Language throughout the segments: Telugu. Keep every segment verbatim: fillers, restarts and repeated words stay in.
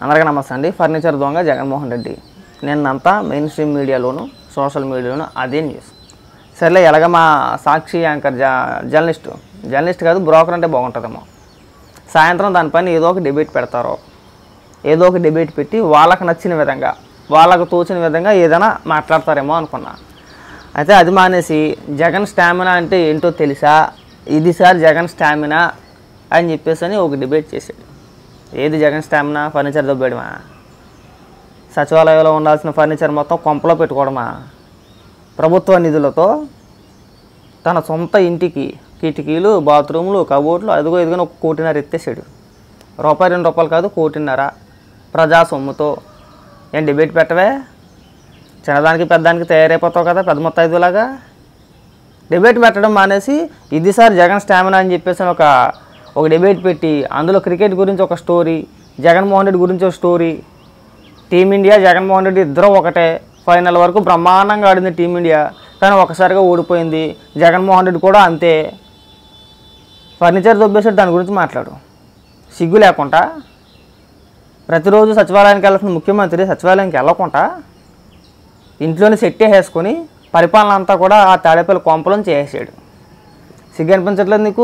అందరికీ నమస్తే అండి. ఫర్నిచర్ దొంగ జగన్మోహన్ రెడ్డి నిన్నంతా మెయిన్ స్ట్రీమ్ మీడియాలోను సోషల్ మీడియాలోను అదే న్యూస్. సర్లే ఎలాగ మా సాక్షి యాంకర్ జ జర్నలిస్ట్ జర్నలిస్ట్ కాదు బ్రోకర్ అంటే బాగుంటుందేమో. సాయంత్రం దానిపైన ఏదో ఒక డిబేట్ పెడతారో ఏదో ఒక డిబేట్ పెట్టి వాళ్ళకు నచ్చిన విధంగా వాళ్ళకు తోచిన విధంగా ఏదైనా మాట్లాడతారేమో అనుకున్నా. అయితే అది మానేసి జగన్ స్టామినా అంటే ఏంటో తెలుసా, ఇది సార్ జగన్ స్టామినా అని చెప్పేసి అని ఒక డిబేట్ చేశాడు. ఏది జగన్ స్టామినా? ఫర్నిచర్ దొబ్బేయడమా? సచివాలయంలో ఉండాల్సిన ఫర్నిచర్ మొత్తం కొంపలో పెట్టుకోవడమా? ప్రభుత్వ నిధులతో తన సొంత ఇంటికి కిటికీలు, బాత్రూములు, కబోర్డులు అదిగో ఎదుగుని ఒక కోటిన్నర ఎత్తేసాడు. రూపాయి రెండు రూపాయలు కాదు, కోటిన్నర ప్రజా సొమ్ముతో. ఏం డిబేట్ పెట్టవే? చిన్నదానికి పెద్దదానికి తయారైపోతావు కదా పెద్ద మొత్తం ఐదులాగా. డిబేట్ పెట్టడం మానేసి ఇది సార్ జగన్ స్టామినా అని చెప్పేసి ఒక ఒక డిబేట్ పెట్టి అందులో క్రికెట్ గురించి ఒక స్టోరీ, జగన్మోహన్ రెడ్డి గురించి ఒక స్టోరీ. టీమిండియా జగన్మోహన్ రెడ్డి ఇద్దరు ఒకటే, ఫైనల్ వరకు బ్రహ్మాండంగా ఆడింది టీమిండియా, కానీ ఒకసారిగా ఓడిపోయింది. జగన్మోహన్ రెడ్డి కూడా అంతే. ఫర్నిచర్ దొబ్బేసాడు, దాని గురించి మాట్లాడు. సిగ్గు లేకుండా ప్రతిరోజు సచివాలయానికి వెళ్ళాల్సిన ముఖ్యమంత్రి సచివాలయానికి వెళ్ళకుండా ఇంట్లోనే సెట్టే వేసుకొని పరిపాలన అంతా కూడా ఆ తాడేపల్లి కొంపలను చేసాడు. సిగ్గు అనిపించట్లేదు నీకు?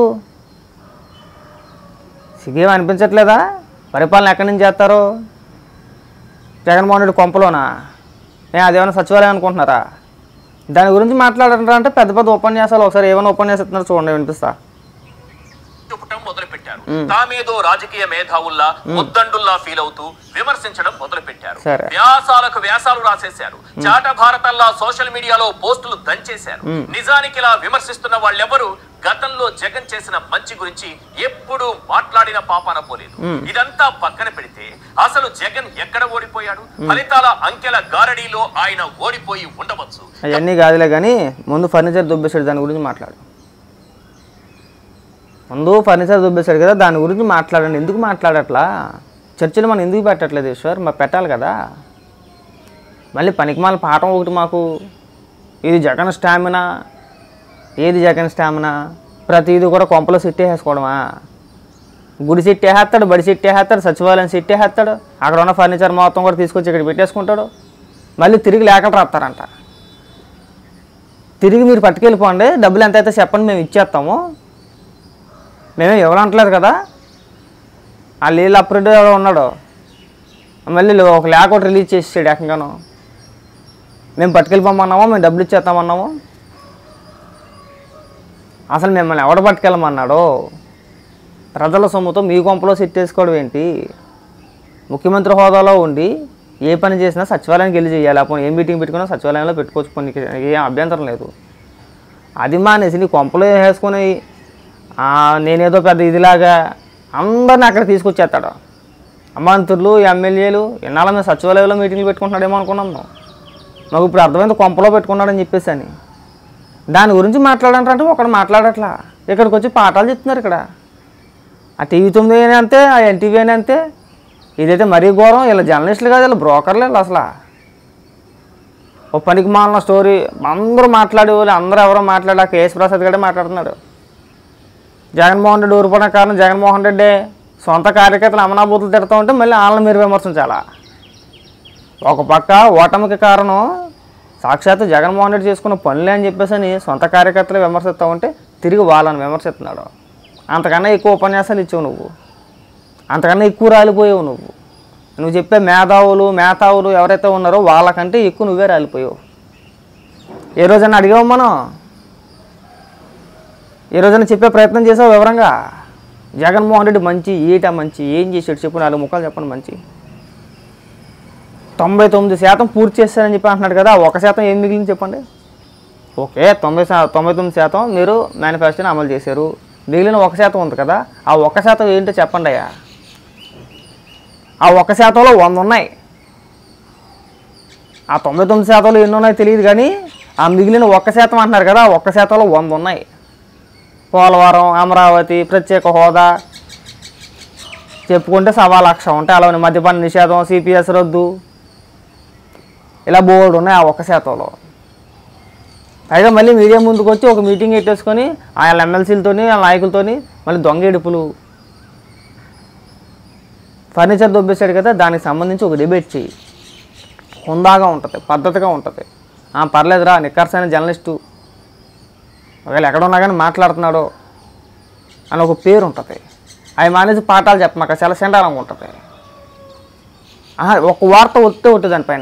సిగ్గేం అనిపించట్లేదా? పరిపాలన ఎక్కడి నుంచి చేస్తారో? జగన్మోహన్ రెడ్డి కొంపలోనా? నేను అదేమైనా సచివాలయం అనుకుంటున్నారా? దాని గురించి మాట్లాడారంటే అంటే పెద్ద పెద్ద ఉపన్యాసాలు ఒకసారి ఏమైనా ఉపన్యాసిస్తున్నారు చూడండి, వినిపిస్తా. మొదలు పెట్టారు. తామేదో రాజకీయ మేధావుల్లా ముద్దండుల్లా ఫీల్ అవుతూ విమర్శించడం మొదలు పెట్టారు. వ్యాసాలకు వ్యాసాలు రాసేశారు. చాట భారతల్లా సోషల్ మీడియాలో పోస్టులు దంచేశారు. నిజానికి ఇలా విమర్శిస్తున్న వాళ్ళెవరూ గతంలో జగన్ చేసిన మంచి గురించి ఎప్పుడు మాట్లాడిన పాపాన పోలేదు. ఇదంతా పక్కన పెడితే అసలు జగన్ ఎక్కడ ఓడిపోయాడు? ఫలితాల అంకెల గారడీలో ఆయన ఓడిపోయి ఉండవచ్చు. అవన్నీ కాదులే కానీ ముందు ఫర్నిచర్ దుబ్బేశాడు, దాని గురించి మాట్లాడు. ముందు ఫర్నిచర్ దుబ్బేశాడు కదా, దాని గురించి మాట్లాడండి. ఎందుకు మాట్లాడట్లా? చర్చలు మనం ఎందుకు పెట్టట్లేదు ఈశ్వర్? మరి పెట్టాలి కదా. మళ్ళీ పనికిమాల పాఠం ఒకటి మాకు. ఇది జగన్ స్టామినా. ఏది జగన్ స్టామినా? ప్రతిదీ కూడా కొంపలో సెట్ వేసుకోవడమా? గుడి సెట్ వేసేస్తాడు, బడి సెట్ వేసేస్తాడు, సచివాలయం సెట్ వేసేస్తాడు, అక్కడ ఉన్న ఫర్నిచర్ మొత్తం కూడా తీసుకొచ్చి ఇక్కడ పెట్టేసుకుంటాడు. మళ్ళీ తిరిగి లేఖలు రాస్తారంట. తిరిగి మీరు పట్టుకెళ్ళిపోండి, డబ్బులు ఎంత అయితే చెప్పండి, మేము ఇచ్చేస్తాము. మేమే ఎవరు అంటలేదు కదా. ఆ లీల అప్రెడ్ ఎవరో ఉన్నాడు, మళ్ళీ ఒక లేఖ ఒకటి రిలీజ్ చేసాడు ఏకంగాను. మేము పట్టుకెళ్ళిపోమన్నామో, మేము డబ్బులు ఇచ్చేస్తామన్నాము. అసలు మిమ్మల్ని ఎవడ పట్టుకెళ్ళమన్నాడో? ప్రజల సొమ్ముతో మీ కొంపలో సెట్ చేసుకోవడం ఏంటి? ముఖ్యమంత్రి హోదాలో ఉండి ఏ పని చేసినా సచివాలయానికి వెళ్ళి చేయాలి. అప్పుడు ఏ మీటింగ్ పెట్టుకున్నా సచివాలయంలో పెట్టుకోవచ్చు, కొన్ని ఏం అభ్యంతరం లేదు. అది మానేసి నీ కొంపలో వేసుకొని నేనేదో పెద్ద ఇదిలాగా అందరిని అక్కడ తీసుకొచ్చేస్తాడు. మంత్రులు, ఎమ్మెల్యేలు ఎన్నాళ్ళ మేము సచివాలయంలో మీటింగ్లు పెట్టుకుంటున్నాడేమో అనుకున్నాం. మాకు ఇప్పుడు అర్థమైంది కొంపలో పెట్టుకున్నాడని చెప్పేసి అని. దాని గురించి మాట్లాడంటే ఒకడు మాట్లాడట్లా. ఇక్కడికి వచ్చి పాఠాలు చెప్తున్నారు. ఇక్కడ ఆ టీవీ తొమ్మిది అయినా అంతే, ఆ ఎన్టీవీ అయినా అంతే. ఇదైతే మరీ ఘోరం. ఇలా జర్నలిస్టులు కాదు, ఇలా బ్రోకర్లు వీళ్ళు. అసలు ఓ పనికి మాలిన స్టోరీ అందరూ మాట్లాడే వాళ్ళు అందరూ ఎవరో మాట్లాడి ఆ కేఎస్ ప్రసాద్ గడే మాట్లాడుతున్నాడు. జగన్మోహన్ రెడ్డి ఊరిపోవడం కారణం జగన్మోహన్ రెడ్డి సొంత కార్యకర్తలు అమనాభూతులు తిడుతూ ఉంటే మళ్ళీ వాళ్ళని మీరు విమర్శించాలా? ఒక పక్క ఓటమికి కారణం సాక్షాత్తు జగన్మోహన్ రెడ్డి చేసుకున్న పనులే అని చెప్పేసి అని సొంత కార్యకర్తలు విమర్శిస్తూ ఉంటే తిరిగి వాళ్ళని విమర్శిస్తున్నాడు. అంతకన్నా ఎక్కువ ఉపన్యాసాలు ఇచ్చావు నువ్వు, అంతకన్నా ఎక్కువ రాలిపోయావు నువ్వు. నువ్వు చెప్పే మేధావులు మేధావులు ఎవరైతే ఉన్నారో వాళ్ళకంటే ఎక్కువ నువ్వే రాలిపోయావు. ఏ రోజైనా అడిగావు మనం? ఏ రోజైనా చెప్పే ప్రయత్నం చేసావు వివరంగా? జగన్మోహన్ రెడ్డి మంచి ఏటా మంచి ఏం చేసాడు చెప్పు, నాలుగు ముక్కలు చెప్పండి. మంచి తొంభై తొమ్మిది శాతం పూర్తి చేస్తారని చెప్పి అంటున్నాడు కదా, ఒక శాతం ఏం మిగిలింది చెప్పండి. ఓకే, తొంభై శా తొంభై తొమ్మిది శాతం మీరు మేనిఫెస్టోని అమలు చేశారు, మిగిలిన ఒక శాతం ఉంది కదా, ఆ ఒక శాతం ఏంటో చెప్పండి అయ్యా. ఆ ఒక శాతంలో వంద ఉన్నాయి. ఆ తొంభై తొమ్మిది శాతంలో ఎన్ని ఉన్నాయో తెలియదు కానీ ఆ మిగిలిన ఒక్క శాతం అంటున్నారు కదా, ఆ ఒక్క శాతంలో వంద ఉన్నాయి. పోలవరం, అమరావతి, ప్రత్యేక హోదా చెప్పుకుంటే సవా లక్ష ఉంటాయి. అలానే మద్యపాన నిషేధం, సిపిఎస్ రద్దు, ఇలా బోర్డు ఉన్నాయి ఆ ఒక్క శాతంలో. పైగా మళ్ళీ మీడియా ముందుకు వచ్చి ఒక మీటింగ్ పెట్టేసుకొని ఆయన ఎమ్మెల్సీలతోని వాళ్ళ నాయకులతోని మళ్ళీ దొంగ ఎడుపులు. ఫర్నిచర్ దొబ్బేశాడు కదా, దానికి సంబంధించి ఒక డిబేట్ చెయ్యి. హుందాగా ఉంటుంది, పద్ధతిగా ఉంటుంది. పర్లేదురా నిక్కర్సైన జర్నలిస్టు, ఒకవేళ ఎక్కడ ఉన్నా కానీ మాట్లాడుతున్నాడో అని ఒక పేరు ఉంటుంది. అవి మానేసి పాఠాలు చెప్పమాక, చాలా సెండాలంగా ఉంటుంది. ఒక వార్త వస్తే ఉంటుంది దానిపైన.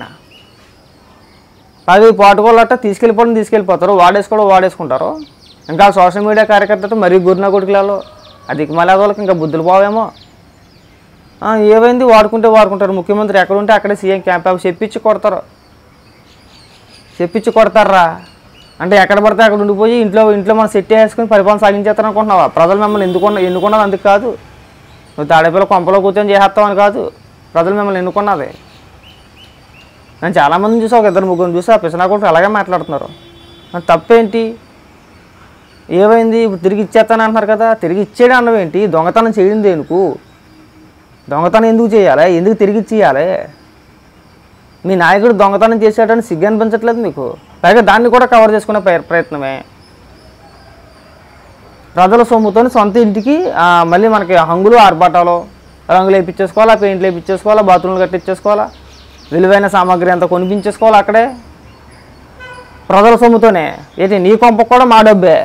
పది పాటుకోళ్ళట తీసుకెళ్ళిపోవడం తీసుకెళ్ళిపోతారు, వాడేసుకోవడం వాడేసుకుంటారు. ఇంకా సోషల్ మీడియా కార్యకర్తలు మరీ గురిన కొడుకులలో అది మళ్ళీ వాళ్ళకి ఇంకా బుద్ధులు పోవేమో. ఏమైంది వాడుకుంటే వాడుకుంటారు. ముఖ్యమంత్రి ఎక్కడ ఉంటే అక్కడే సీఎం క్యాంప్ అవి చెప్పించి కొడతారు, చెప్పించి కొడతారా అంటే ఎక్కడ పడితే అక్కడ ఉండిపోయి ఇంట్లో ఇంట్లో మనం సెట్ చేసుకుని పరిపాలన సాగించేస్తాను అనుకుంటున్నావా? ప్రజలు మిమ్మల్ని ఎందుకున్న ఎన్నుకున్నది అందుకు కాదు. నువ్వు తాడేపల్లి కొంపలో కూర్చొని చేసేస్తావని కాదు, ప్రజలు మిమ్మల్ని ఎన్నుకున్నది. నేను చాలామందిని చూసా, ఒక ఇద్దరు ముగ్గురు చూసా, పిసనా కూడా అలాగే మాట్లాడుతున్నారు. తప్పేంటి? ఏమైంది? ఇప్పుడు తిరిగి ఇచ్చేస్తాను అంటున్నారు కదా, తిరిగి ఇచ్చేయడం అన్నవి ఏంటి? దొంగతనం చేయడం దేనికి? దొంగతనం ఎందుకు చేయాలి? ఎందుకు తిరిగి ఇచ్చేయాలి? మీ నాయకుడు దొంగతనం చేసేటని సిగ్గు అనిపించట్లేదు మీకు? పైగా దాన్ని కూడా కవర్ చేసుకునే ప్రయత్నమే. ప్రజల సొమ్ముతో సొంత ఇంటికి మళ్ళీ మనకి హంగులు ఆర్భాటాలు, రంగులు వేయించేసుకోవాలా, పెయింట్లు వేయించేసుకోవాలా, బాత్రూమ్లు కట్టించేసుకోవాలా, విలువైన సామాగ్రి అంతా కొనిపించేసుకోవాలి అక్కడే ప్రజల సొమ్ముతోనే. ఏంటి నీ కొంప కూడా మా డబ్బే?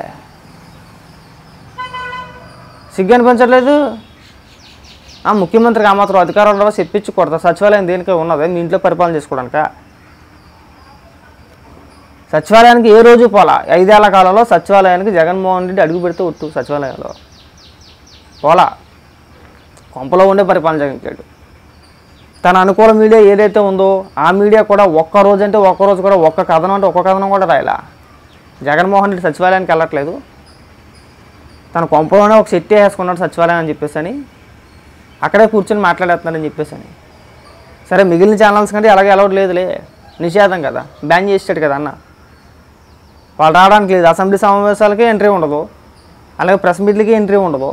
సిగ్గు అనిపించట్లేదు? ముఖ్యమంత్రికి ఆ మాత్రం అధికారంలో చెప్పించి కొడతారు. సచివాలయం దేనికే ఉన్నది? మీ ఇంట్లో పరిపాలన చేసుకోవడానిక? సచివాలయానికి ఏ రోజు పోలా. ఐదేళ్ల కాలంలో సచివాలయానికి జగన్మోహన్ రెడ్డి అడుగు పెడితే ఒట్టు సచివాలయంలో పోలా. కొంపలో ఉండే పరిపాలన జగన్కాడు. తన అనుకూల మీడియా ఏదైతే ఉందో ఆ మీడియా కూడా ఒక్కరోజు అంటే ఒక్కరోజు కూడా ఒక్క కథనం అంటే ఒక్క కథనం కూడా రాయలా. జగన్మోహన్ రెడ్డి సచివాలయానికి వెళ్ళట్లేదు, తన కొంపలోనే ఒక సెట్ వేసుకున్నాడు సచివాలయం అని చెప్పేసి అని, అక్కడే కూర్చొని మాట్లాడేస్తున్నాడని చెప్పేసి అని. సరే మిగిలిన ఛానల్స్ కంటే అలాగే అలౌడ్ లేదులే, నిషేధం కదా, బ్యాన్ చేసాడు కదా అన్న. వాళ్ళు రావడానికి లేదు, అసెంబ్లీ సమావేశాలకి ఎంట్రీ ఉండదు, అలాగే ప్రెస్ మీట్లకి ఎంట్రీ ఉండదు.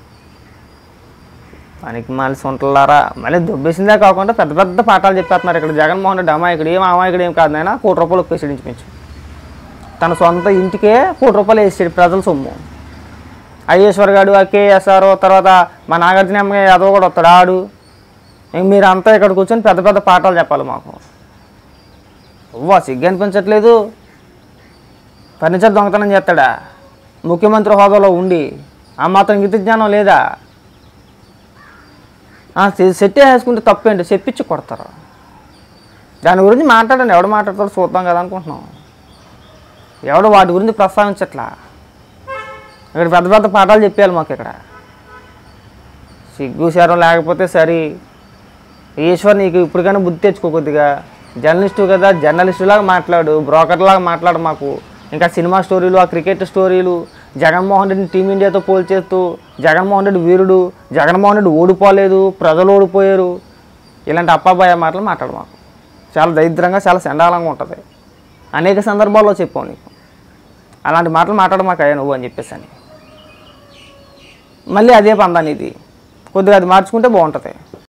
మనకి మళ్ళీ సొంటలారా మళ్ళీ దొబ్బేసిందే కాకుండా పెద్ద పెద్ద పాఠాలు చెప్పేస్తున్నారు ఇక్కడ. జగన్మోహన్ రెడ్డి అమాయకుడు, ఏం అమాయకుడు ఏం కాదు నాయన, కోటి రూపాయలు ఒప్పేసాడు ఇంచుమించు. తన సొంత ఇంటికే కోటి రూపాయలు వేసాడు ప్రజల సొమ్ము. ఐఏశ్వర్ గారు, కేఎస్ఆర్, తర్వాత మా నాగార్జున అమ్మాయి యాదవ్ కూడా వస్తాడు ఆడు. ఇంక మీరు అంతా ఇక్కడ కూర్చొని పెద్ద పెద్ద పాఠాలు చెప్పాలి మాకు. అవ్వా సిగ్గు అనిపించట్లేదు? ఫర్నిచర్ దొంగతనం చేస్తాడా ముఖ్యమంత్రి హోదాలో ఉండి? ఆ మాత్రం ఇంగిత జ్ఞానం లేదా? సెట్ వేసుకుంటే తప్పేంటి? చెప్పించి కొడతారు. దాని గురించి మాట్లాడండి, ఎవడు మాట్లాడతాడో చూద్దాం కదా అనుకుంటున్నాం. ఎవడు వాటి గురించి ప్రస్తావించట్లా. ఇక్కడ పెద్ద పెద్ద పాఠాలు చెప్పాలి మాకు. ఇక్కడ సిగ్గు శరం లేకపోతే సరే. ఈశ్వర్ నీకు ఇప్పటికైనా బుద్ధి తెచ్చుకో కొద్దిగా. జర్నలిస్టు కదా, జర్నలిస్టులాగా మాట్లాడు, బ్రోకర్లాగా మాట్లాడు మాకు. ఇంకా సినిమా స్టోరీలు, ఆ క్రికెట్ స్టోరీలు, జగన్మోహన్ రెడ్డిని టీమిండియాతో పోల్చేస్తూ జగన్మోహన్ రెడ్డి వీరుడు, జగన్మోహన్ రెడ్డి ఓడిపోలేదు, ప్రజలు ఓడిపోయారు, ఇలాంటి అప్పాబాయ మాటలు మాట్లాడు మాకు. చాలా దరిద్రంగా, చాలా చండాలంగా ఉంటుంది. అనేక సందర్భాల్లో చెప్పావు నీకు అలాంటి మాటలు మాట్లాడు మాకు అయ్యా నువ్వు అని చెప్పేసి అని. మళ్ళీ అదే పందాన్ని ఇది కొద్దిగా అది మార్చుకుంటే బాగుంటుంది.